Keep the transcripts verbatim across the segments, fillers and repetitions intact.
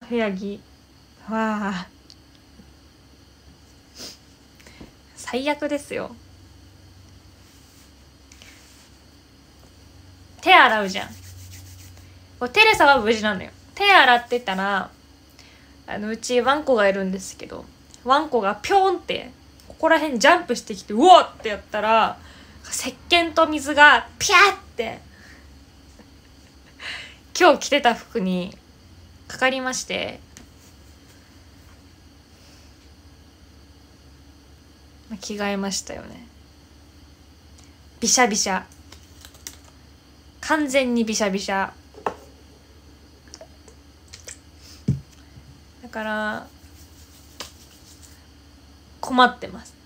部屋着わあ最悪ですよ。手洗うじゃん。これテレサは無事なのよ。手洗ってたらあのうちワンコがいるんですけど、ワンコがピョーンってここら辺ジャンプしてきてうおーってやったら石鹸と水がピャーって今日着てた服にかかりまして、着替えましたよね。びしゃびしゃ、完全にびしゃびしゃだから困ってます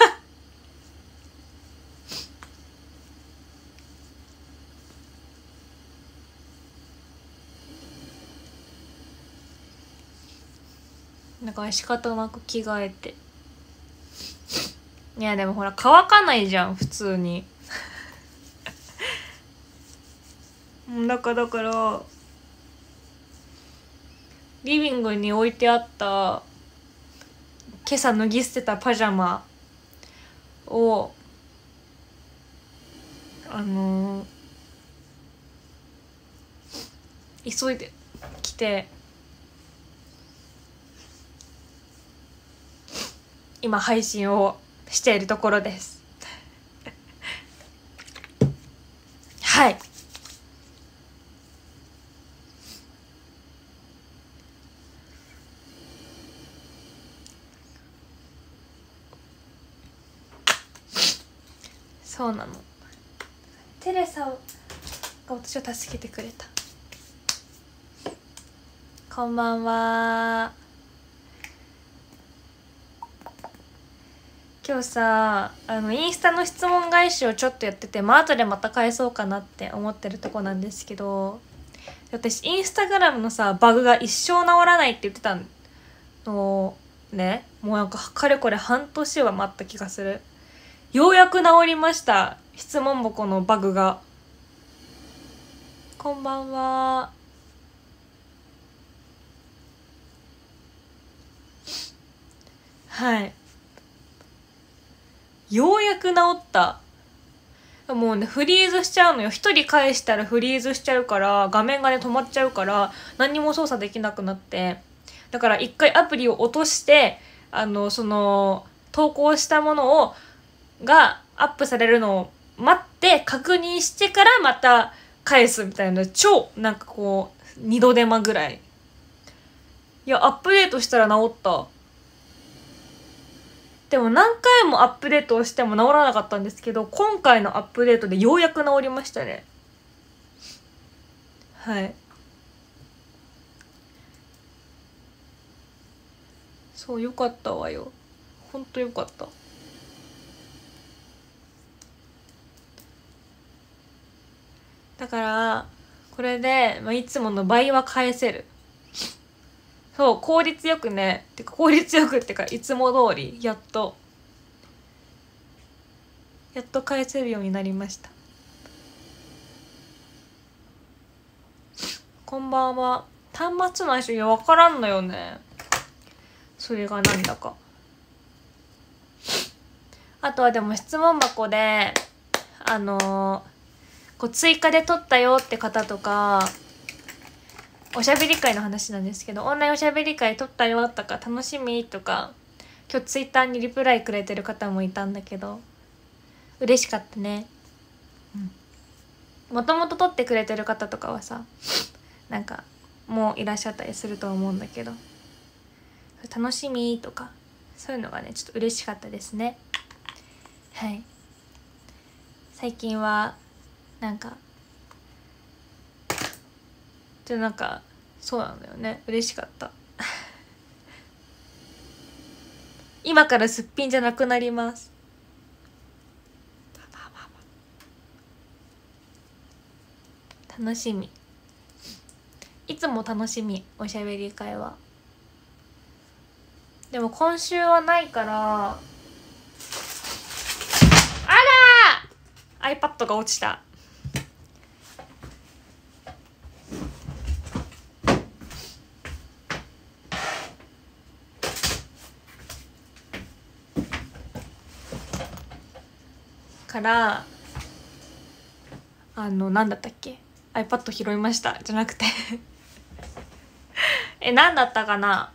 だから仕方なく着替えて。いやでもほら乾かないじゃん普通にだからだからリビングに置いてあった今朝脱ぎ捨てたパジャマをあのー、急いで着て今配信をしているところですはいそうなの。テレサが私を助けてくれた。こんばんは。今日さあのインスタの質問返しをちょっとやってて、まあ後でまた返そうかなって思ってるとこなんですけど、私インスタグラムのさバグが一生治らないって言ってたのね。もうなんかかれこれ半年は待った気がする。ようやく治りました、質問箱のバグが。こんばんは。はい、ようやく治った。もうねフリーズしちゃうのよ。一人返したらフリーズしちゃうから、画面がね止まっちゃうから何も操作できなくなって、だから一回アプリを落としてあのその投稿したものをがアップされるのを待って確認してからまた返すみたいな、超なんかこう二度手間ぐらい。いやアップデートしたら治った。でも何回もアップデートをしても治らなかったんですけど、今回のアップデートでようやく治りましたね。はい、そうよかったわよ、ほんとよかった。だからこれで、まあ、いつもの倍は返せる。そう効率よくね、てか効率よくってかいつも通りやっとやっと返せるようになりました。こんばんは。端末の相性いや分からんのよね、それがなんだか。あとはでも質問箱であのー、こう追加で撮ったよって方とか、おしゃべり会の話なんですけど、オンラインおしゃべり会撮ったよとか楽しみとか、今日ツイッターにリプライくれてる方もいたんだけど嬉しかったね。もともと撮ってくれてる方とかはさなんかもういらっしゃったりすると思うんだけど、楽しみとかそういうのがねちょっと嬉しかったですね。はい、最近はなんかちょっとなんかそうなんだよね、嬉しかった今からすっぴんじゃなくなります。楽しみ、いつも楽しみ、おしゃべり会は。でも今週はないから、あらー iPad が落ちた。 からあのなんだったっけ iPad 拾いましたじゃなくてえなんだったかな。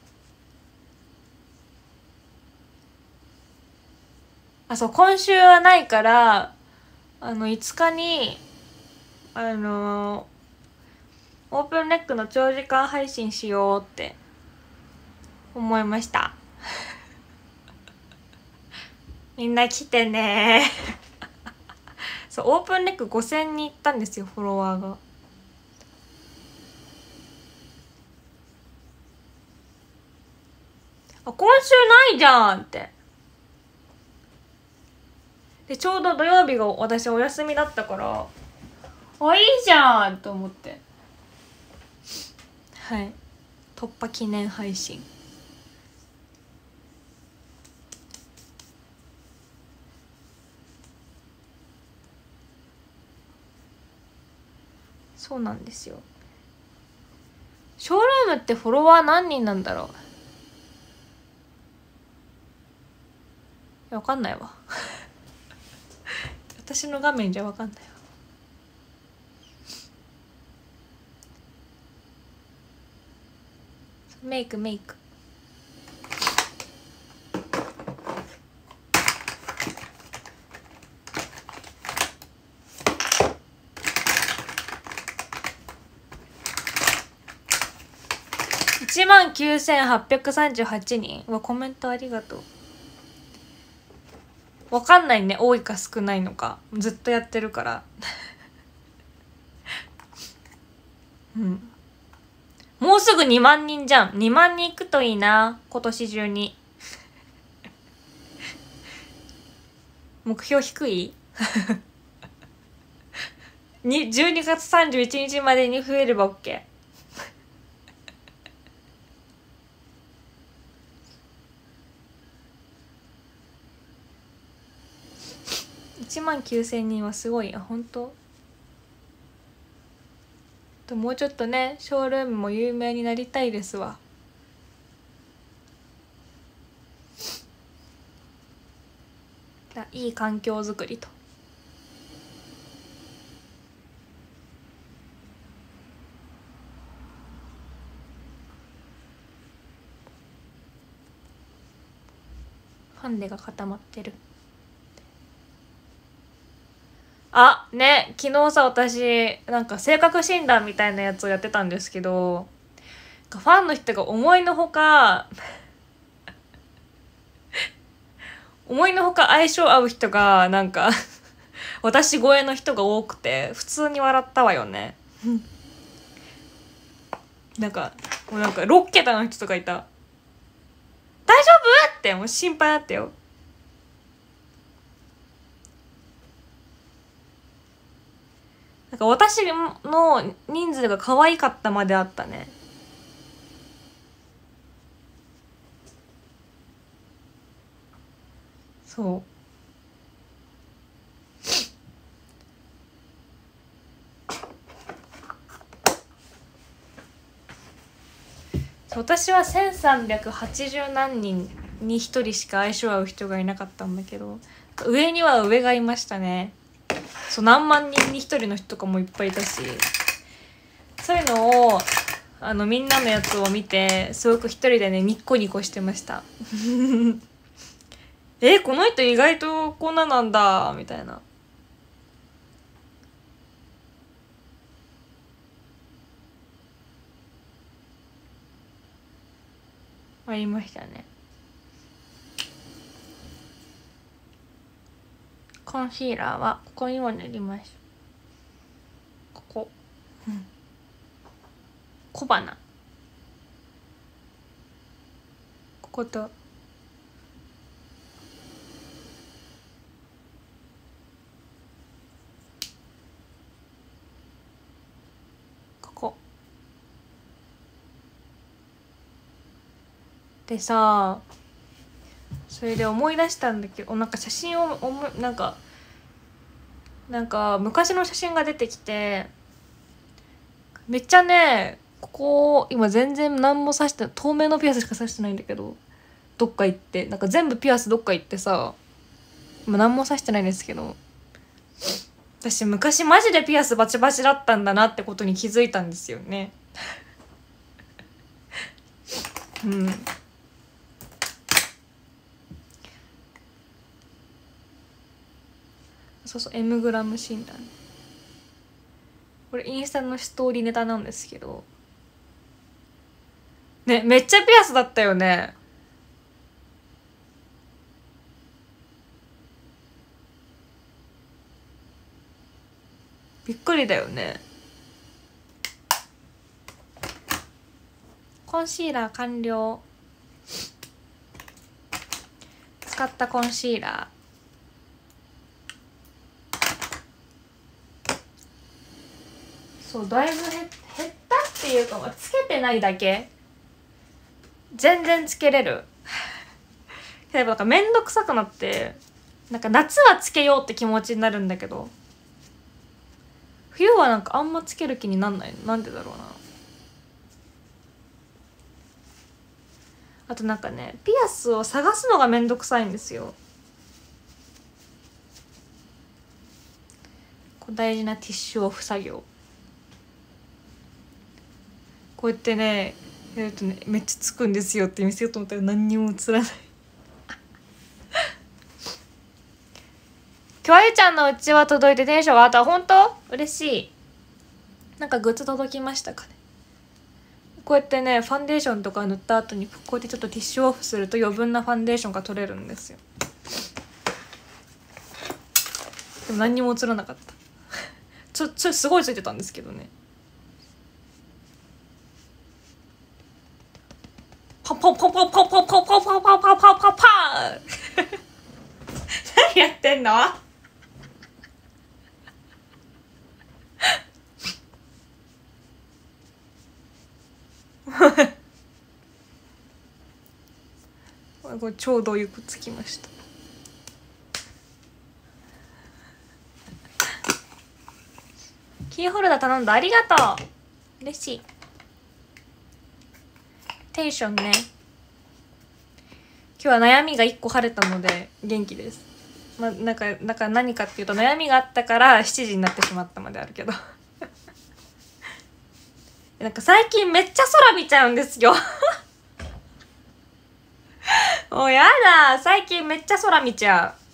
あそう今週はないからあのいつかにあのオープンレックの長時間配信しようって思いましたみんな来てねそうオープンレックごせんにんいったんですよフォロワーが。あ今週ないじゃんってでちょうど土曜日が私お休みだったからあいいじゃんと思ってはい突破記念配信そうなんですよ。ショールームってフォロワー何人なんだろう。わかんないわ私の画面じゃわかんないわ。メイクメイクいちまんきゅうせんはっぴゃくさんじゅうはちにんはコメントありがとう。わかんないね多いか少ないのかずっとやってるからうんもうすぐにまんにんじゃん。にまんにんいくといいな今年中に目標低いにじゅうにがつさんじゅういちにちまでに増えれば OK。 いちまんきゅうせんにんはすごいよ本当。もうちょっとねショールームも有名になりたいですわ。いい環境づくりとハンデが固まってる。あね昨日さ私なんか性格診断みたいなやつをやってたんですけどファンの人が思いのほか思いのほか相性合う人がなんか私超えの人が多くて普通に笑ったわよねなんかもうなんかろっけたの人とかいた。大丈夫ってもう心配だったよ。なんか私の人数が可愛かったまであったね。そう私はせんさんびゃくはちじゅうなんにんにひとりしか相性合う人がいなかったんだけど上には上がいましたね。そう何万人にひとりの人とかもいっぱいいたしそういうのをあのみんなのやつを見てすごく一人でねニッコニコしてましたえこの人意外とこんななんだみたいな。ありましたね。コンシーラーはここにも塗ります。ここ、うん、小鼻こことここでさそれで思い出したんだけどなんか写真を思いなんかなんか昔の写真が出てきてめっちゃねここ今全然何も刺して透明のピアスしか刺してないんだけどどっか行ってなんか全部ピアスどっか行ってさ今何も刺してないんですけど、私昔マジでピアスバチバチだったんだなってことに気づいたんですよね。うん。そうそう、 M グラム診断。これインスタのストーリーネタなんですけどね、めっちゃピアスだったよね。びっくりだよね。コンシーラー完了。使ったコンシーラー、そうだいぶ減ったっていうか、つけてないだけ。全然つけれる。例えばなんかめんどくさくなって、なんか夏はつけようって気持ちになるんだけど、冬はなんかあんまつける気になんない。なんでだろうな。あとなんかね、ピアスを探すのがめんどくさいんですよ。こう大事なティッシュオフ作業、こうやってねやるとね、めっちゃつくんですよって見せようと思ったら何にも映らない。きょあゆちゃんのうちは届いてテンションが上がった。本当嬉しい。なんかグッズ届きましたかね。こうやってね、ファンデーションとか塗った後にこうやってちょっとティッシュオフすると余分なファンデーションが取れるんですよ。でも何にも映らなかった。ちょちょすごいついてたんですけどね。パパパパパパパパパパパパパパパ何やってんの？これちょうどよくつきました。キーホルダー頼んだ、ありがとう。嬉しい。テンションね。今日は悩みがいっこ晴れたので元気です。まあ、なんか、なんか何かっていうと、悩みがあったからしちじになってしまったまであるけどなんか最近めっちゃ空見ちゃうんですよもうやだ、最近めっちゃ空見ちゃう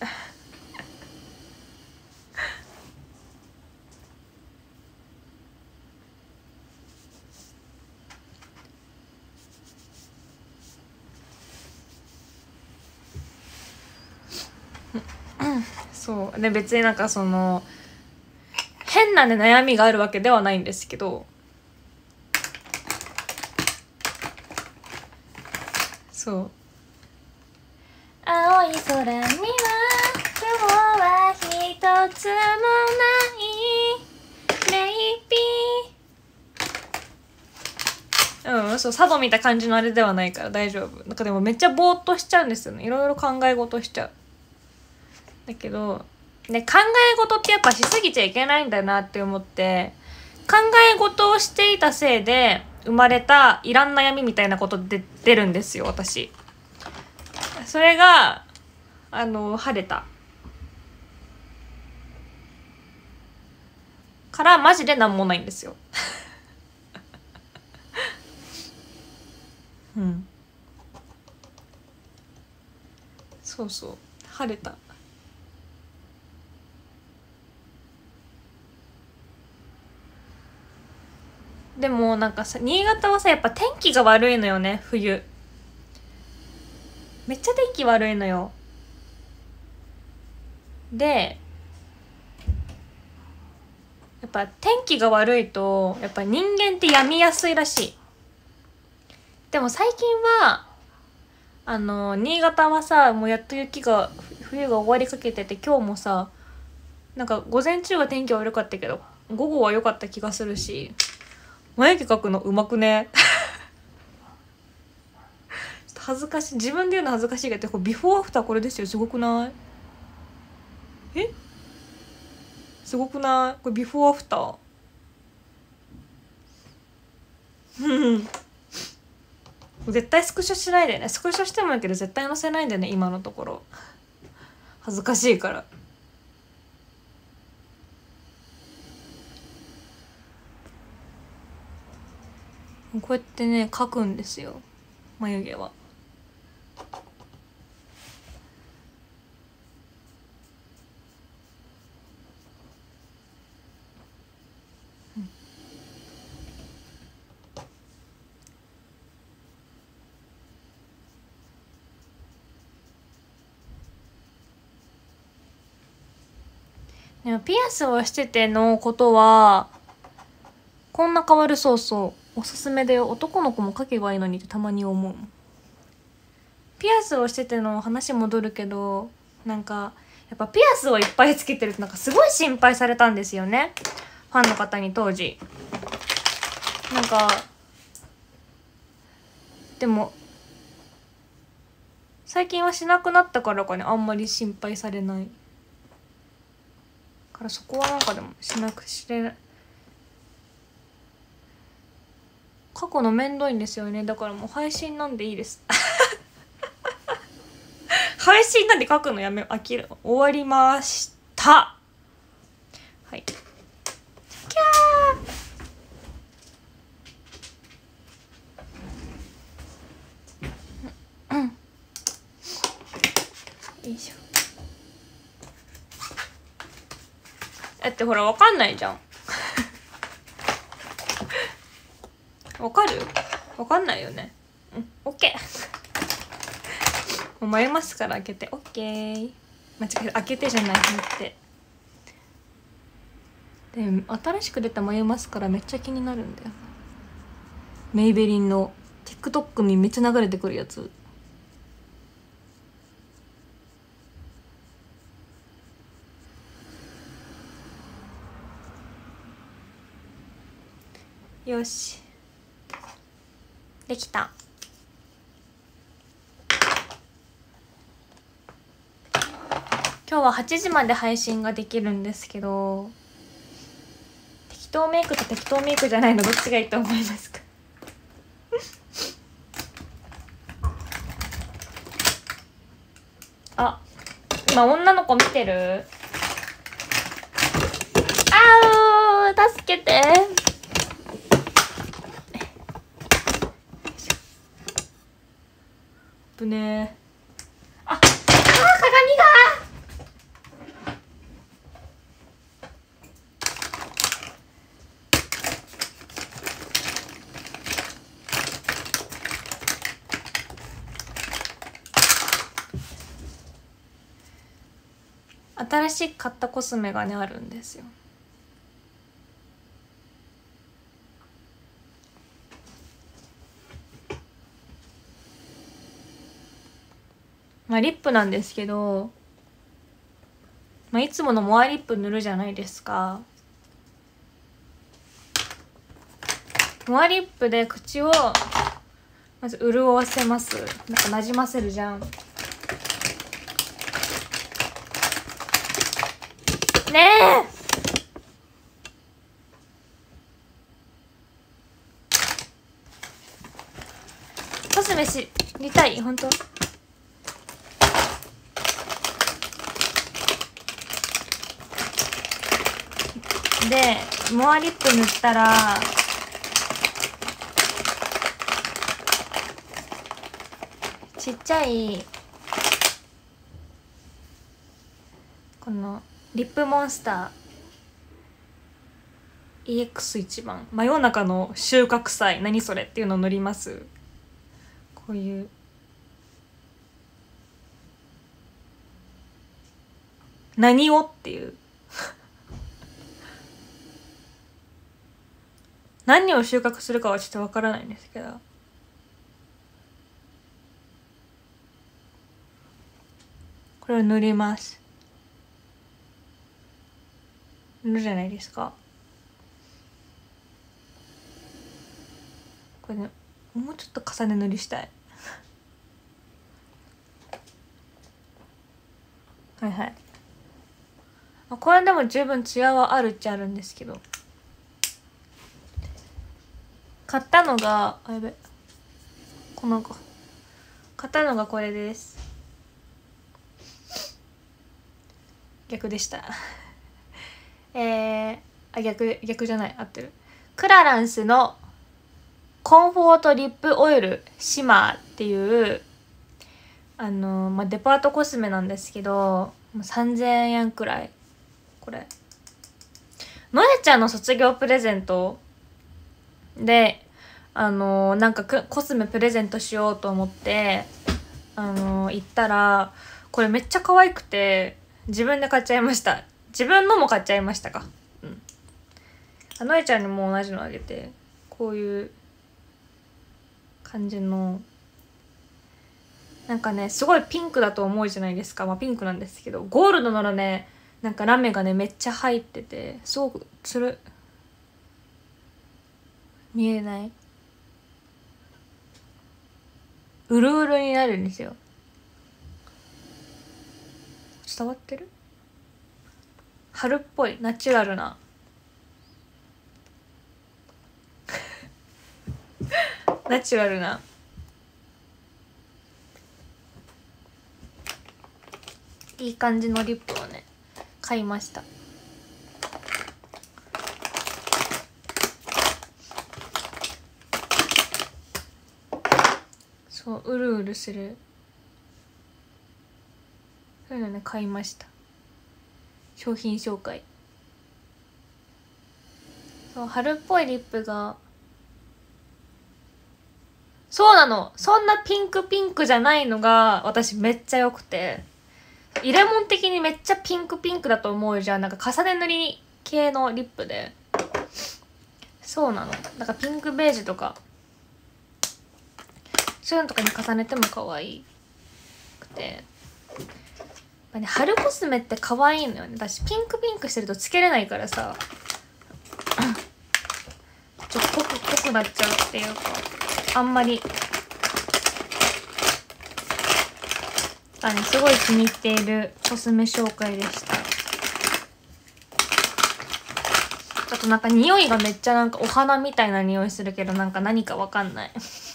そうで、別になんかその変なね悩みがあるわけではないんですけど、そう青い空には今日は一つもないレイピー、うん、そう佐渡見た感じのあれではないから大丈夫。なんかでもめっちゃぼーっとしちゃうんですよね。いろいろ考え事しちゃう。だけどね、考え事ってやっぱしすぎちゃいけないんだなって思って、考え事をしていたせいで生まれたいらん悩みみたいなことで出るんですよ、私。それがあの晴れたからマジでなんもないんですようんそうそう、晴れた。でもなんかさ、新潟はさやっぱ天気が悪いのよね。冬めっちゃ天気悪いのよ。でやっぱ天気が悪いとやっぱ人間って病みやすいらしい。でも最近はあの新潟はさもうやっと雪が冬が終わりかけてて、今日もさなんか午前中は天気悪かったけど午後は良かった気がするし、眉毛描くのうまくねちょっと恥ずかしい、自分で言うの恥ずかしいけど、これビフォーアフターこれですよ。すごくない？えすごくない？これビフォーアフターうん絶対スクショしないでね。スクショしてもいいけど絶対載せないでね、今のところ。 恥ずかしいから。こうやってね描くんですよ、眉毛は。でもピアスをしててのことはこんな変わる。そうそう、おすすめだよ。男の子も描けばいいのにってたまに思う。ピアスをしてての話戻るけど、なんかやっぱピアスをいっぱいつけてるとなんかすごい心配されたんですよね、ファンの方に当時。なんかでも最近はしなくなったからかね、あんまり心配されないから、そこはなんかでもしなくして書くのめんどいんですよね。だからもう配信なんでいいです配信なんで書くのやめ飽きる。終わりました。はい、キャーうんよいしょ。だってほらわかんないじゃんわかる？わかんないよね。うん、オッケーもう眉マスカラ開けてオッケー。間違えた、開けてじゃないってで、新しく出た眉マスカラめっちゃ気になるんだよ。メイベリンの TikTok にめっちゃ流れてくるやつ。よしできた。今日ははちじまで配信ができるんですけど、適当メイクと適当メイクじゃないのどっちがいいと思いますかあ、今女の子見てる？あー助けて。ぶねー。あ、あー鏡が新しく買ったコスメがねあるんですよ。まあリップなんですけど、まあ、いつものモアリップ塗るじゃないですか。モアリップで口をまず潤わせます。なんかなじませるじゃんねえ。コスメ知りたい？本当？でモアリップ塗ったらちっちゃいこのリップモンスター イーエックスいち 番真夜中の収穫祭何それっていうのを塗ります。こういう何をっていう何を収穫するかはちょっとわからないんですけど、これを塗ります。塗るじゃないですか。これね、もうちょっと重ね塗りしたいはいはい。これでも十分ツヤはあるっちゃあるんですけど、買ったのがあやべこの子買ったのがこれです。 逆でしたえー、あ逆逆じゃない、合ってる。クラランスのコンフォートリップオイルシマーっていうあの、まあ、デパートコスメなんですけどさんぜんえんくらい。これのえちゃんの卒業プレゼントであのなんかコスメプレゼントしようと思ってあの行ったらこれめっちゃ可愛くて自分で買っちゃいました。自分のも買っちゃいましたか。うんあのえちゃんにも同じのあげて、こういう感じのなんかねすごいピンクだと思うじゃないですか。まあピンクなんですけどゴールドのねなんかラメがねめっちゃ入っててすごくつる見えない、うるうるになるんですよ。伝わってる？春っぽいナチュラルなナチュラルないい感じのリップをね買いました。そううるうるするそういうのね買いました。商品紹介。そう春っぽいリップがそうなの。そんなピンクピンクじゃないのが私めっちゃ良くて、イレモン的にめっちゃピンクピンクだと思うじゃん。なんか重ね塗り系のリップでそうなの。なんかピンクベージュとかそういうのとかに重ねても可愛くて、やっぱね春コスメって可愛いのよね。私ピンクピンクしてるとつけれないからさちょっと濃く濃くなっちゃうっていうかあんまりあねすごい気に入っているコスメ紹介でした。ちょっとなんか匂いがめっちゃなんかお花みたいな匂いするけどなんか何かわかんない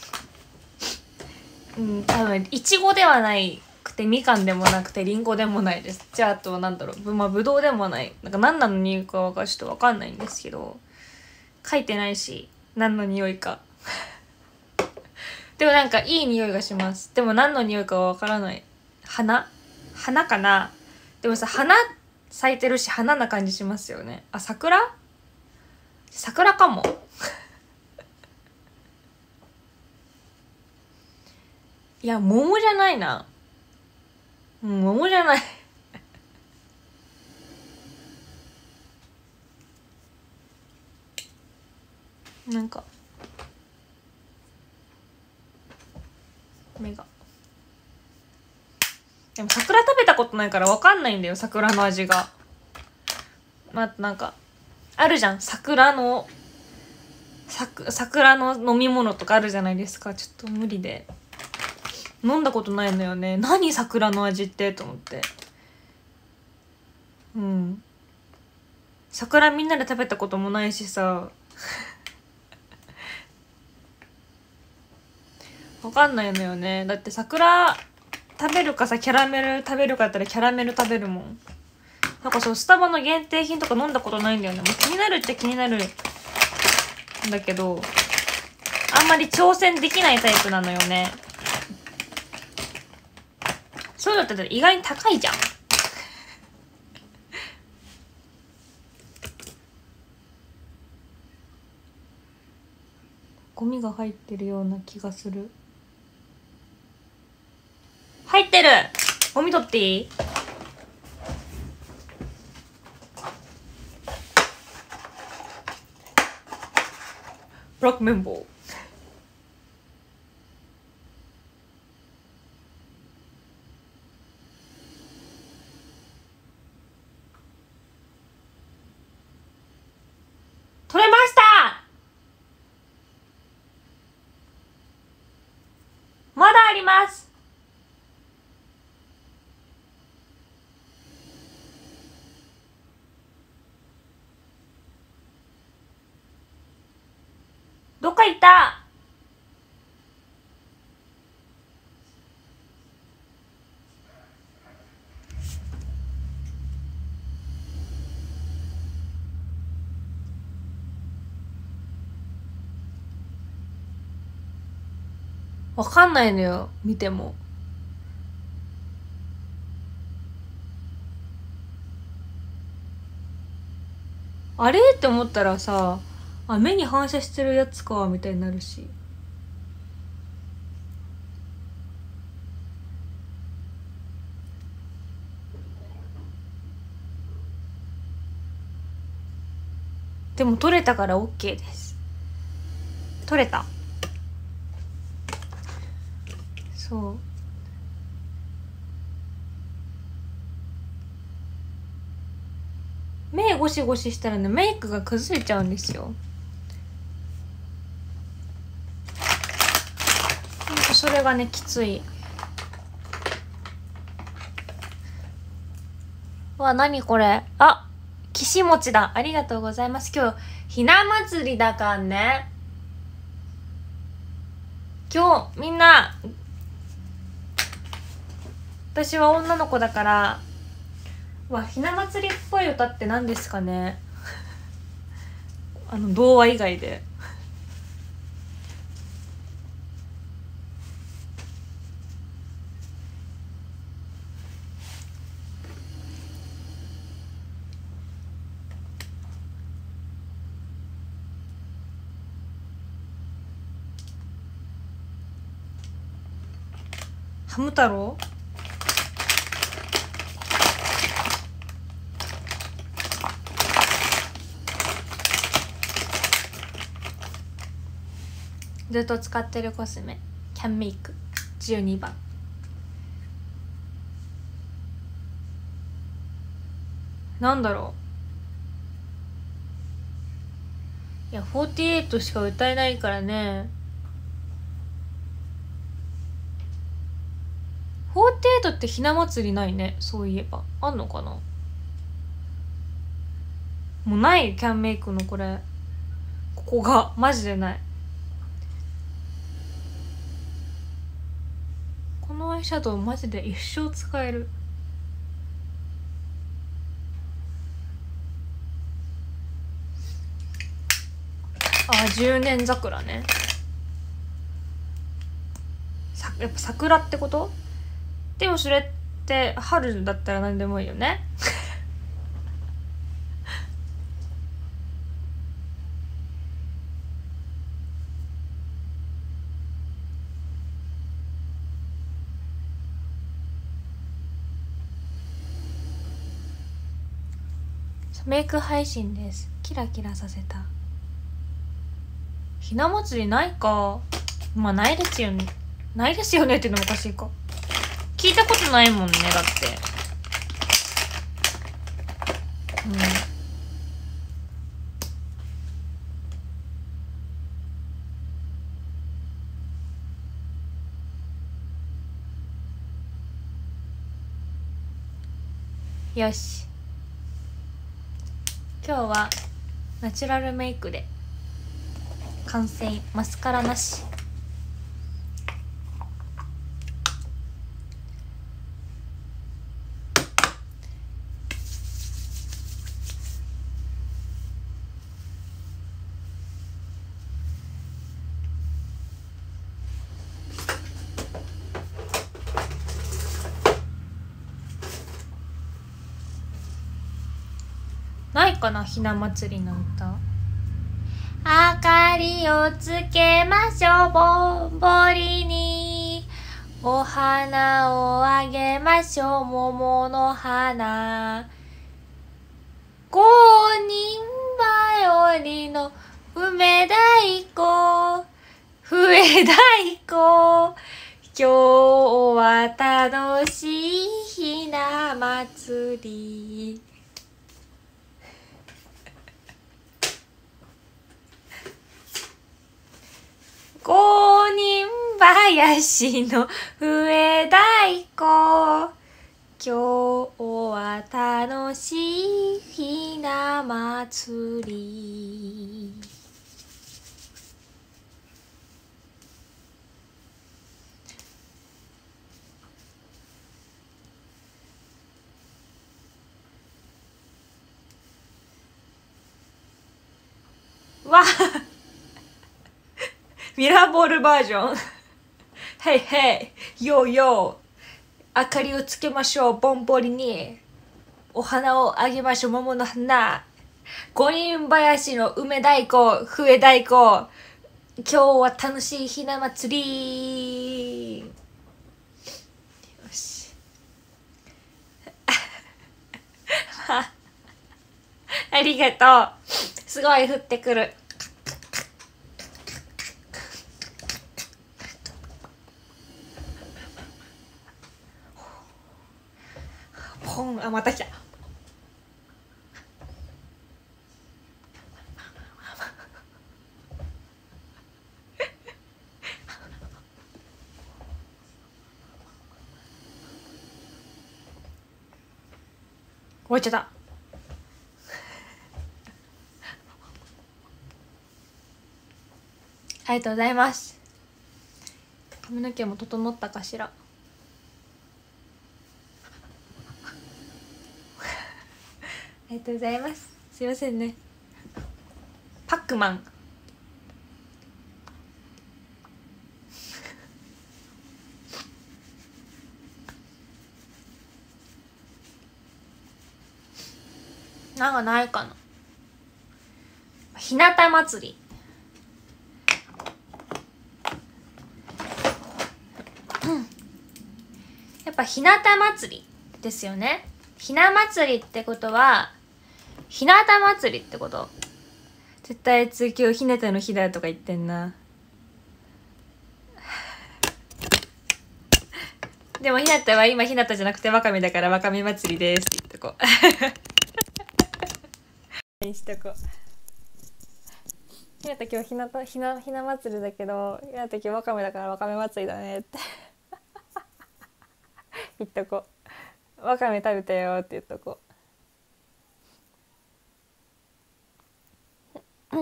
うん多分いちごではないくてみかんでもなくてりんごでもないです。じゃああとはなんだろうぶまあぶどうでもない。なんか何なの匂いかがちょっとわかんないんですけど書いてないし何の匂いかでもなんかいい匂いがします。でも何の匂いかはわからない。花花かな。でもさ花咲いてるし花な感じしますよね。あ桜桜かもいや桃じゃないな。うん桃じゃないなんか目がでも桜食べたことないから分かんないんだよ桜の味が。まあなんかあるじゃん桜のさく桜の飲み物とかあるじゃないですか。ちょっと無理で飲んだことないのよね。何桜の味ってと思ってうん桜みんなで食べたこともないしさわかんないのよね。だって桜食べるかさキャラメル食べるかやったらキャラメル食べるもん。なんかそうスタバの限定品とか飲んだことないんだよね。もう気になるっちゃ気になるんだけどあんまり挑戦できないタイプなのよね。そういうのって意外に高いじゃんゴミが入ってるような気がする。入ってる。ゴミ取っていい？ブラック綿棒取れました。まだあります。どっか行った。 わかんないのよ、見ても。あれって思ったらさ、あ、目に反射してるやつかみたいになるし。でも取れたから OK です。取れた。そう、目ゴシゴシしたらね、メイクが崩れちゃうんですよ。ほんとそれがね、きつい。わ、なにこれ。あ、きし餅だ。ありがとうございます。今日ひな祭りだからね。今日みんな、私は女の子だから。わ、ひな祭りっぽい歌って何ですかね。あの童話以外で。ハム太郎。ずっと使ってるコスメキャンメイクじゅうにばん。なんだろう。いやフォーティーエイトしか歌えないからね。フォーティーエイトってひな祭りないね。そういえばあんのかな。もうないキャンメイクのこれ、ここがマジでない。このアイシャドウマジで一生使える。あ、十年桜ね。さ、やっぱ桜ってこと？でもそれって春だったら何でもいいよね。メイク配信です。キラキラさせた。ひな祭りないか。まあないですよね。ないですよねっていうのもおかしいか。聞いたことないもんね、だって。うん。よし。今日はナチュラルメイクで完成。マスカラなし。ないかな、ひな祭りの歌。明かりをつけましょう、ぼんぼりに。お花をあげましょう、桃の花。五人バイオリンの梅太鼓、笛太鼓。今日は楽しいひな祭り。五人林の笛太鼓。今日は楽しいひな祭り。わミラーボールバージョンヘイヘイヨーヨー、明かりをつけましょう、ぼんぼりにお花をあげましょう、桃の花。五人林の梅太鼓、笛太鼓、今日は楽しいひな祭り。よしありがとう。すごい降ってくる。ポン。あ、また来た。終わっちゃった。ありがとうございます。髪の毛も整ったかしら。ありがとうございます。すいませんね。パックマン。なんかないかな。ひなた祭り。やっぱひなた祭りですよね。ひな祭りってことはひなた祭りってこと。絶対次今日ひなたの日だとか言ってんな。でもひなたは今ひなたじゃなくてわかめだからわかめ祭りですって言っとこうにしとこう。ひなた今日ひなたひなひな祭りだけど、ひなた今日わかめだからわかめ祭りだねって言っとこう。わかめ食べたよって言っとこう。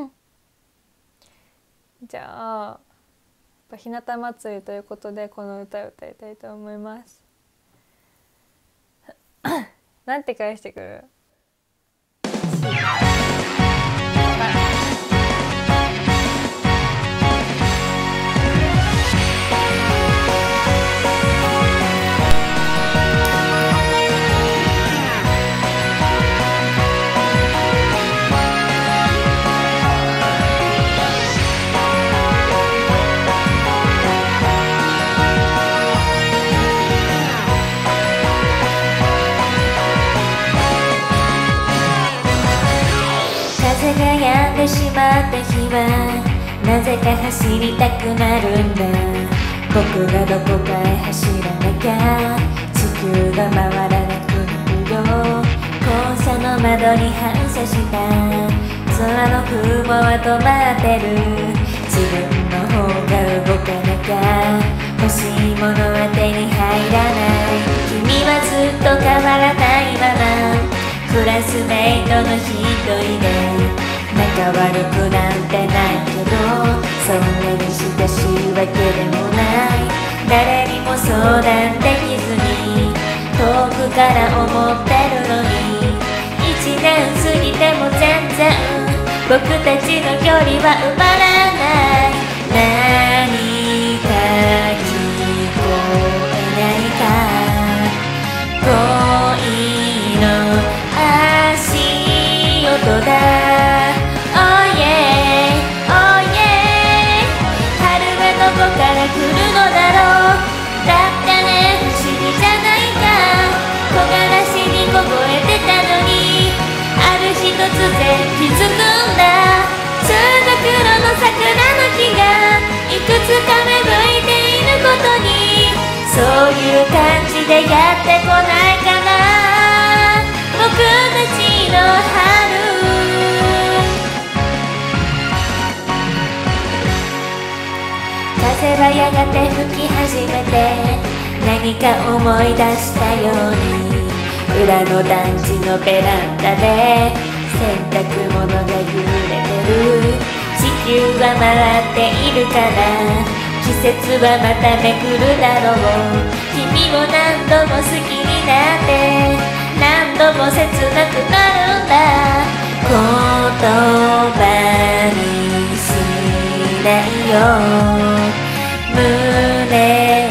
じゃあひなた祭りということでこの歌を歌いたいと思いますなんて返してくる？ 風が止んでしまった日はなぜか走りたくなるんだ。僕がどこかへ走らなきゃ地球が回らなくなるよ。校舎の窓に反射した空の雲は止まってる。自分の方が動かなきゃ欲しいものは手に入らない。君はずっと変わらないままクラスメイトの一人で仲悪くなんてないけどそんなに親しいわけでもない。誰にも相談できずに遠くから思ってるのに一年過ぎても全然僕たちの距離は埋まらない。何か聞こえないか恋の足音だ。Oh yeah, oh yeah 春はどこから来るのだろう。だってね不思議じゃないか。木枯らしに凍えてたのにある日突然気づくんだ。通学路の桜の木がいくつか芽吹いていることにそういう感じでやってこないかな僕たちの春。風はやがて吹き始めて何か思い出したように裏の団地のベランダで洗濯物が揺れてる。地球は回っているから季節はまためくるだろう。君を何度も好きになって何度も切なくなるんだ。言葉にしないよ胸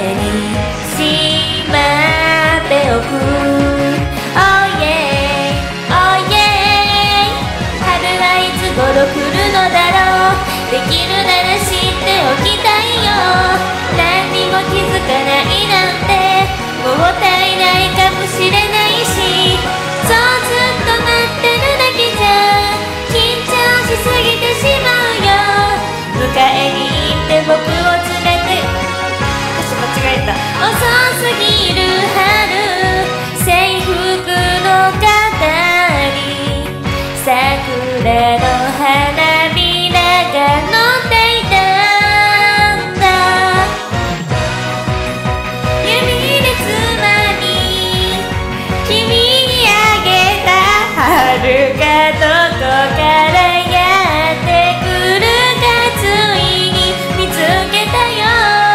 すぎる春制服の肩に桜の花びらが乗っていたんだ。指でつまみ君にあげた春がどこからやってくるかついに見つけたよ。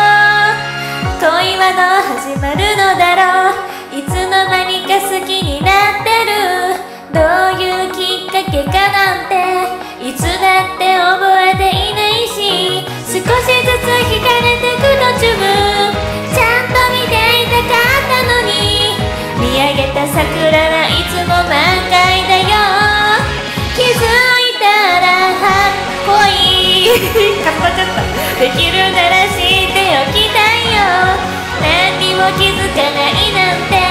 恋はどう始まるのだろう。いつの間にか好きになってる。どういうきっかけかなんていつだって覚えていないし、少しずつ惹かれてく途中ちゃんと見ていたかったのに、見上げた桜はいつも満開だよ。気づいたら恋かっこちゃったできるなら知っておきたいよ。何にも気づかないなんて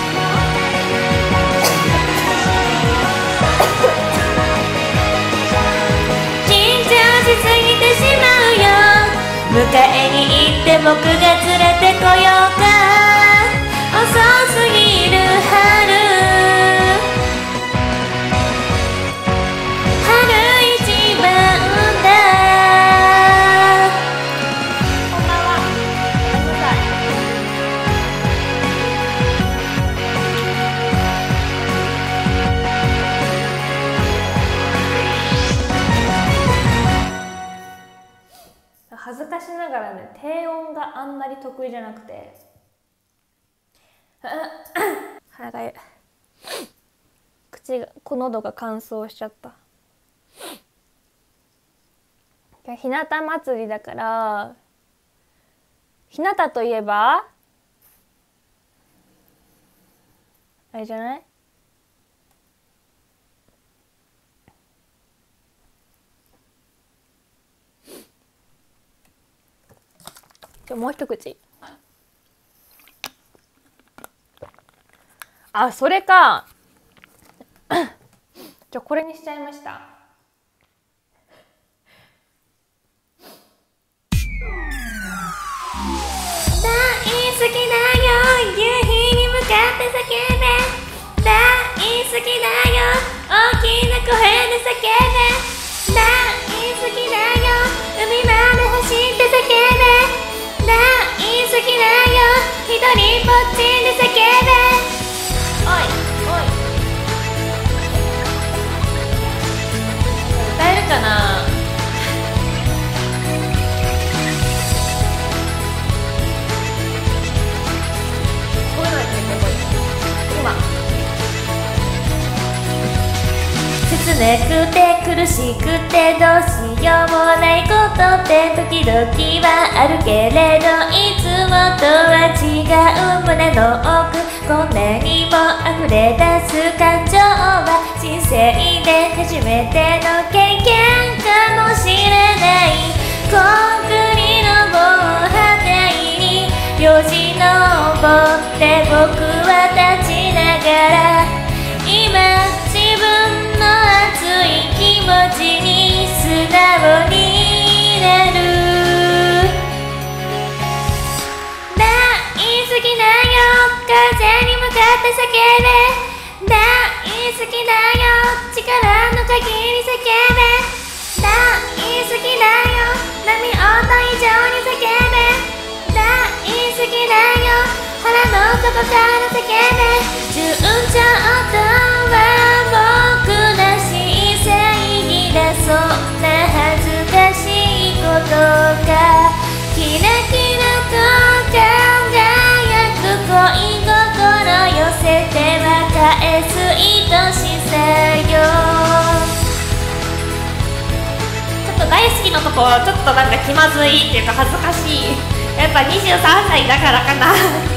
緊張しすぎてしまうよ。迎えに行って僕が連れてこようか。遅すぎる春春一番だ。こんばんは。ごめんなさい。 恥ずかしながらね、低音があんまり得意じゃなくて鼻が口がこ喉が乾燥しちゃった。ひなた祭りだから、ひなたといえばあれじゃない？じゃもう一口。あ、それかじゃこれにしちゃいました。 大好きだよ夕日に向かって叫べ。大好きだよ大きな声で叫べ。大好きだよ海まで走って叫べ。大好きだよ一人ぼっちで叫べ。おいおい歌えるかな。こういうのやってみてこい。今切なくて苦しくてどうしようもないことって時々はあるけれど、いつもとは違う胸の奥、こんなにも溢れ出す感情は人生で初めての経験かもしれない。コンクリの防波堤によじ登って僕は立ちながら、今自分の熱い気持ちに素直になる。大好きだよ風に向かって叫べ。大好きだよ力の限り叫べ。大好きだよ波音以上に叫べ。大好きだよ腹の底から叫べ。順調とは僕らしい正義だ。そんな恥ずかしいことがキラキラと輝く恋心寄せては返す愛しさよ。 ちょっと大好きのとこちょっとなんか気まずいっていうか恥ずかしい。やっぱにじゅうさんさいだからかな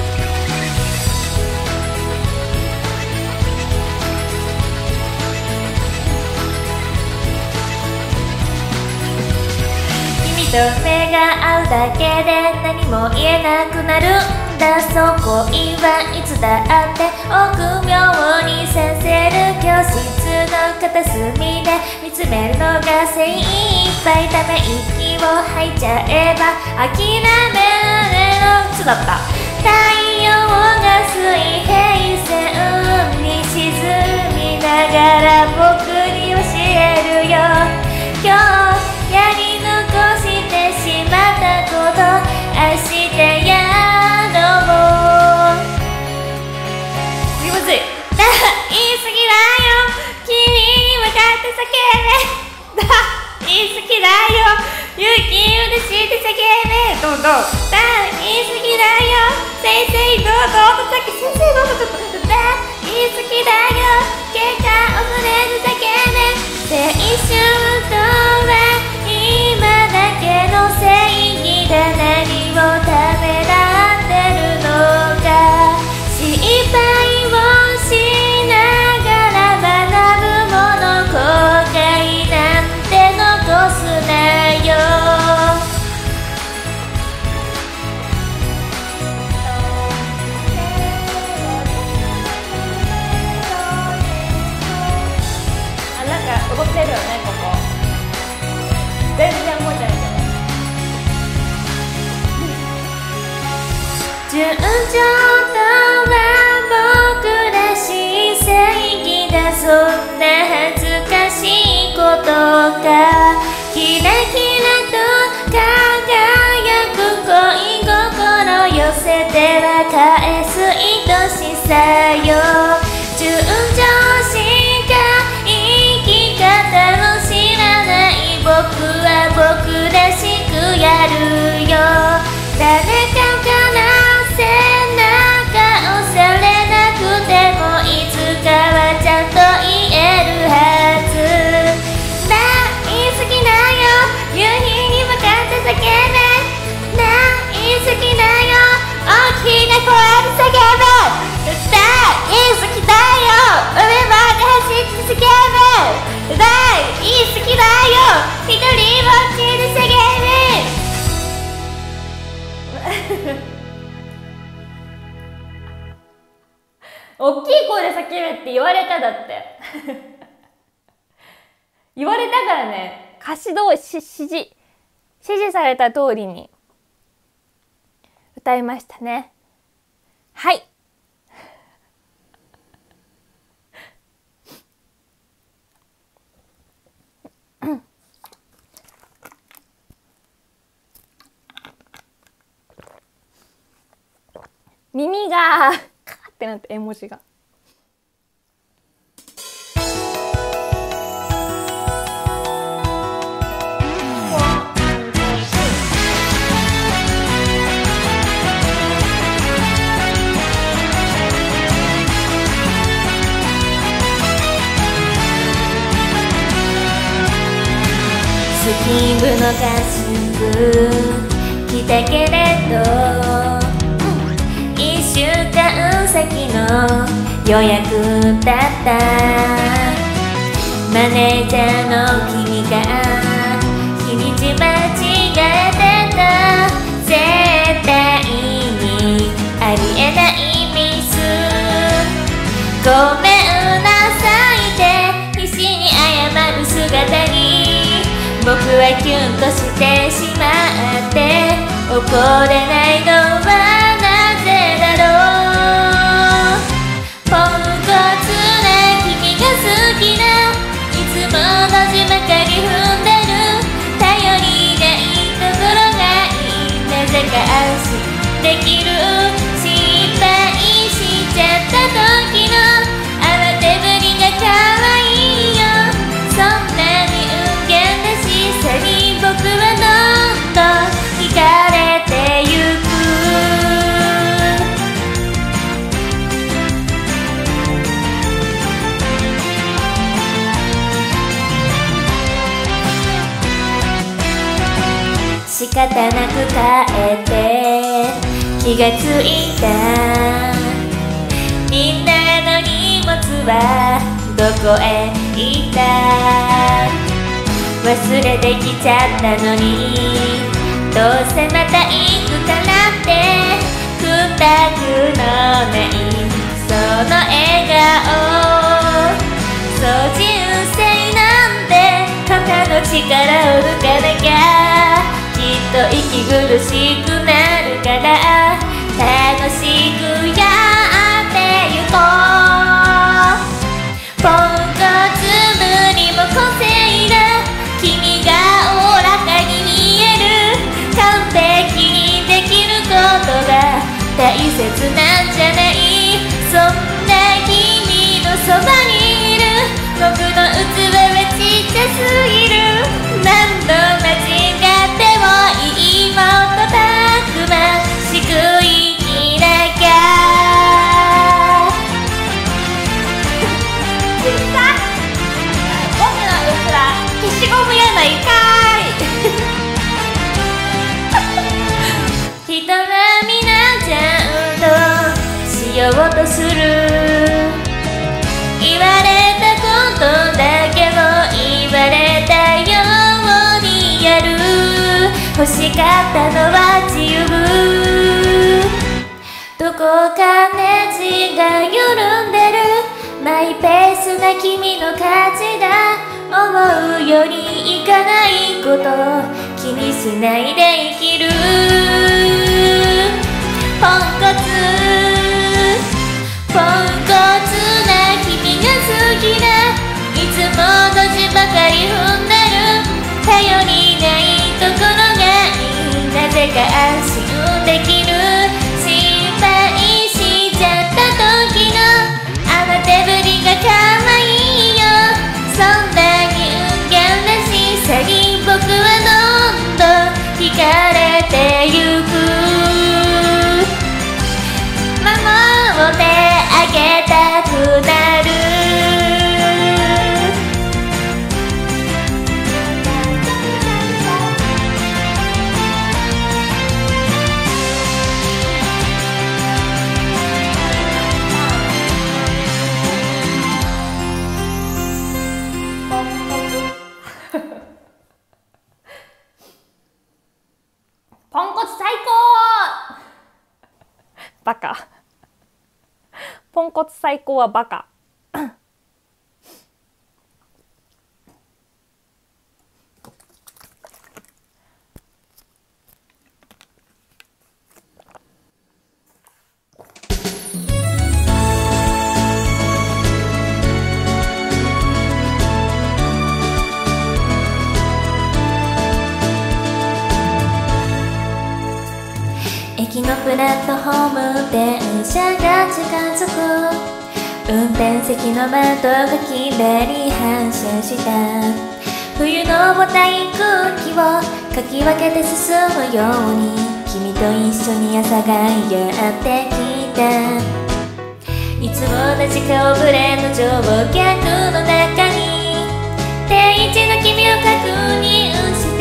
君と目が合うだけで何も言えなくなるんだ。そう恋はいつだって臆病にさせる。教室の片隅で見つめるのが精一杯。ため息を吐いちゃえば諦められる。 そうだった。 大がら僕に教えるよ。今日やり残してしまったこと明日やろう。むずい。だ言い過ぎだよ。君に向かって叫べ。だ言い過ぎだよ。勇気を出して叫べ。どうどう。だ言い過ぎだよ。先生どうどうと先先生どうぞちょっと。だ言い過ぎだよ。結果恐れず叫べ。青春とは今だけの正義だ。何をためらってるのか。失敗をしながら学ぶもの。後悔なんて残すなよ。あ、なんか動ってるよね、ここ。全然動いてないけど。順調とは僕らしい正義だ。そんな恥ずかしいことか。キラキラと輝く恋心寄せては返す愛しさよ。順調しか生き方を知らない僕は僕らしくやるよ。誰かから背中押されなくてもいつかはちゃんと言えるはずだ。言い過ぎだよ。夕日に向かって叫べ。な言い過ぎだよ。大きな声で叫べ。だ言い過ぎだよ。上まで走って叫べ。だ言い過ぎだよ。一人ぼっちで叫べ。大きい声で叫べって言われた。だって言われたからね。歌詞どうし指示指示された通りに歌いましたね。はい耳がカーってなって絵文字が。スキン部の合宿来たけれど一週間先の予約だった。マネージャーの君が日にち間違えてた。絶対にありえないミス。ごめんなさいって必死に謝る姿に僕はキュンとしてしまって。怒れないのはなぜだろう。ポンコツな君が好きな。いつもの字ばかり踏んでる。頼りないところがいい。なぜか安心できる。失敗しちゃった時の慌てぶりが可愛いよ。そんなに運ゲンなしさに僕はどんどん惹かれてゆく。仕方なく帰って気がついた。みんなの荷物はどこへ行った。忘れてきちゃったのにどうせまた行くからってくたくのないその笑顔。そう人生なんて肩の力を抜かなきゃきっと息苦しくなるから。楽しくやってゆこう。ポンコ切なんじゃない、そんな君のそばにいる僕の器はちっちゃすぎる、何度間違ってもいい、もっとたくましく生きなきゃ。僕の器消しゴムやないかい人は皆ちゃんとしようとする、言われたことだけを言われたようにやる、欲しかったのは自由、どこかネジが緩んでる、マイペースな君の勝ちだ、思うよりいかないこと気にしないで生きる、ポンコツポンコツな君が好きだ、いつもドジばかり踏んでる、頼りないところがいい、なぜか安心できる、心配しちゃった時のあの手振りが可愛いよ、そんな人間らしさに僕はどんどん惹かれてゆく、守ってあげたくなる、ポンコツ最高。 バカポンコツ最高はバカ駅のプラットホーム、電車が近づく、運転席の窓がきれいに反射した、冬の重たい空気をかき分けて進むように、君と一緒に朝がやってきた、いつも同じ顔ぶれの乗客の中に定位置の君を確認して、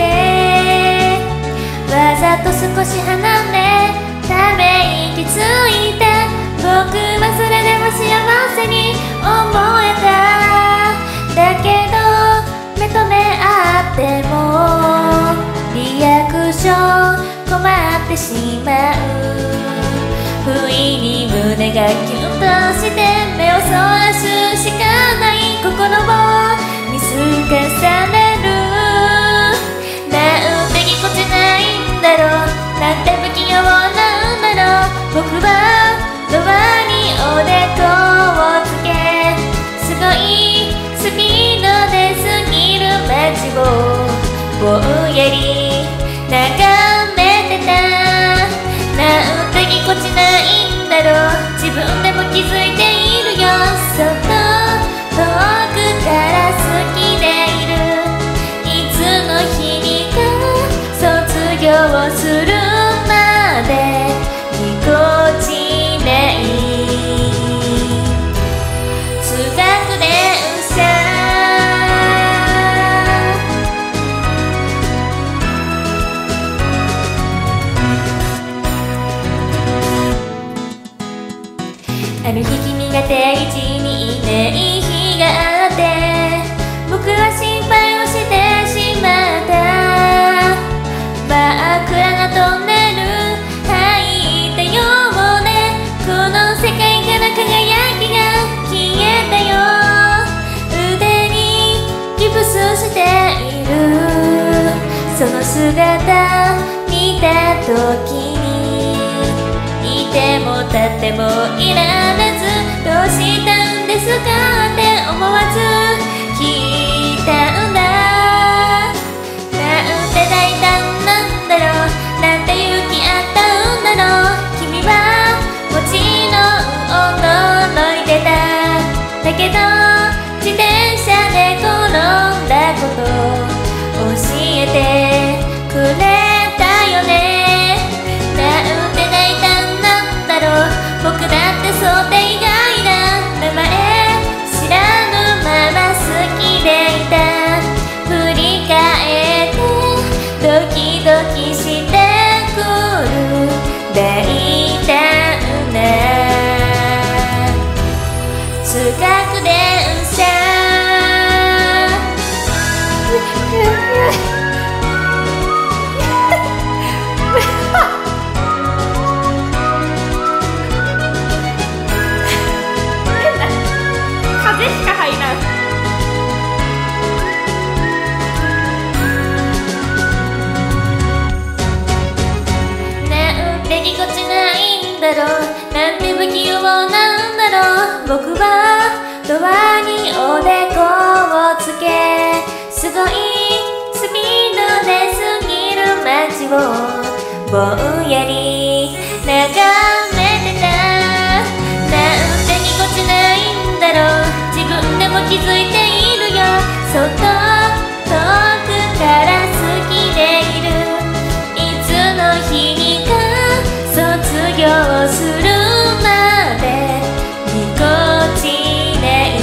わざと少し離れため息ついた、僕はそれでも幸せに思えた、だけど目と目あってもリアクション困ってしまう、不意に胸がキュンとして目をそらすしかない心を見透かされる、なんてぎこちないんだろう、なんて不器用なんだろう、僕はドアにおでこをつけ、すごいスピードで過ぎる街をぼんやり眺めてた、なんてぎこちないんだろう、自分でも気づいているよ、そっと遠くから好きでいる、いつの日にか卒業するまでぎこちない通学電車、ある日君が定位置にいない日があって、僕は心配をしてしまった、真っ暗なトンネル入ったようね、この世界から輝きが消えたよ、腕にギプスしている、その姿見た時にいても立ってもいられず、どうしたんですかって思わず聞いたんだ、なんて大胆なんだろう、なんて勇気あったんだろう、君はも学電車風しか入らん。 なんてぎこちないんだろう、なんて不器用なんだろう。僕はドアにおでこをつけ、すごいスピードで過ぎる街をぼんやり眺めてた。なんてぎこちないんだろう、自分でも気づいているよ。そっと遠くから好きでいる。いつの日にか卒業するまでぎこちない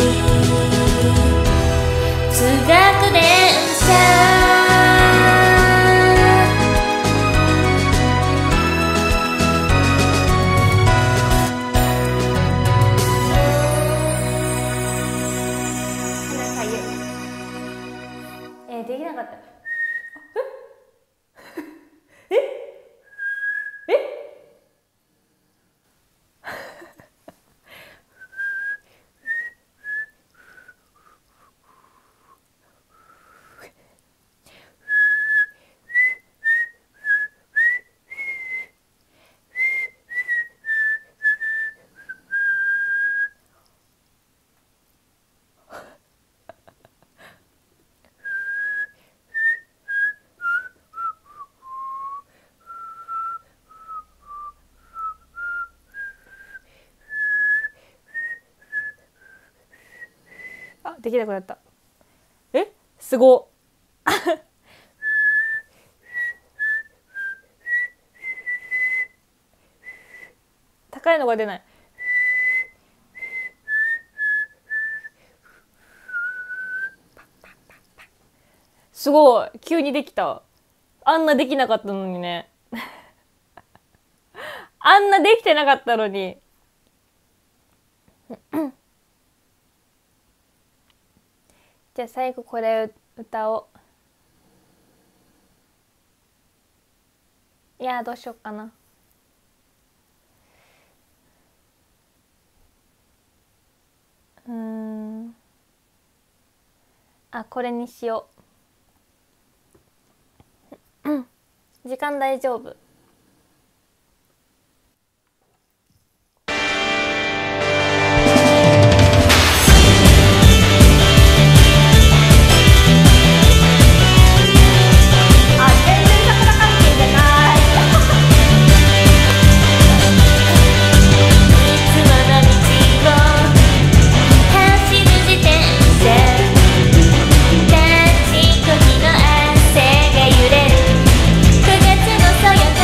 通学電車。えー、できなかった。ええあ、できなくなった。え、すごっ。高いのが出ない。すごい、急にできた。あんなできなかったのにね。あんなできてなかったのに。じゃあ最後これ歌おう。いやー、どうしよっかな。うーん。あ、これにしよう。時間大丈夫。 そよ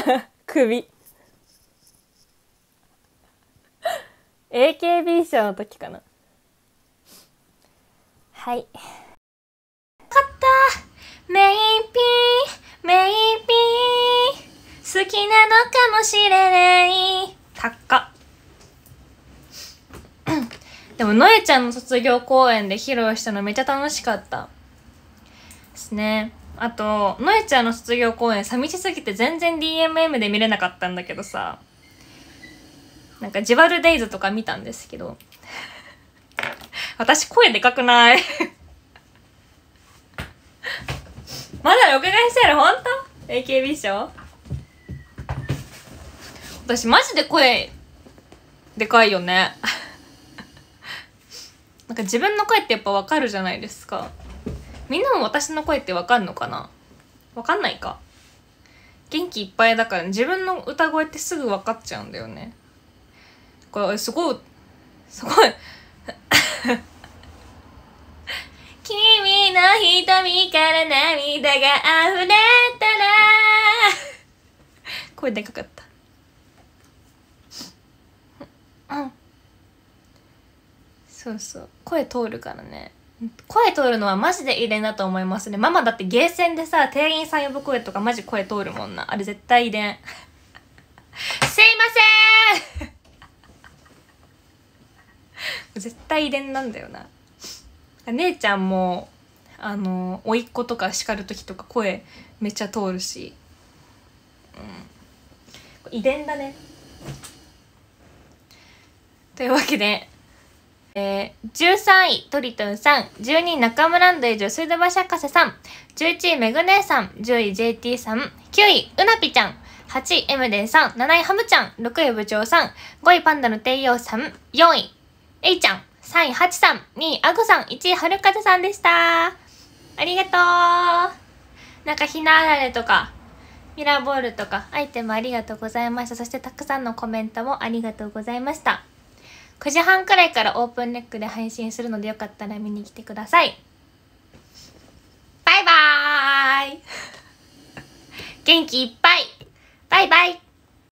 首。エーケービー 賞の時かな。はい。勝ったメイピー、メイピー、好きなのかもしれない。高っ。でも、のえちゃんの卒業公演で披露したのめっちゃ楽しかったですね。あと、のえちゃんの卒業公演寂しすぎて全然 ディーエムエム で見れなかったんだけどさ、なんかジバルデイズとか見たんですけど私声でかくないまだ録画してる？ほんと？ エーケービー 賞？私マジで声でかいよねなんか自分の声ってやっぱわかるじゃないですか。みんなも私の声ってわかんのかな？わかんないか。元気いっぱいだから、ね、自分の歌声ってすぐわかっちゃうんだよね。これすごいすごい君の瞳から涙が溢れたら声でかかったうんそうそう、声通るからね。声通るのはマジで遺伝だと思いますね。ママだってゲーセンでさ、店員さん呼ぶ声とかマジ声通るもんな。あれ絶対遺伝すいません絶対遺伝なんだよな。姉ちゃんもあの甥っ子とか叱る時とか声めっちゃ通るし、うん、遺伝だね。というわけで、えー、じゅうさんいトリトンさん、じゅうにい中村ンド以上水道橋博士さん、じゅういちいめぐ姉さん、じゅうい ジェイティー さん、きゅういうなぴちゃん、はちいエムデンさん、なないハムちゃん、ろくい部長さん、ごいパンダの帝王さん、よんいえいちゃん、さんいハチさん、にいアグさん、いちいはるかぜさんでした。ありがとう。なんかひなあられとかミラーボールとかアイテムありがとうございました。そしてたくさんのコメントもありがとうございました。くじはんくらいからオープンネックで配信するのでよかったら見に来てください。バイバーイ元気いっぱいバイバイ。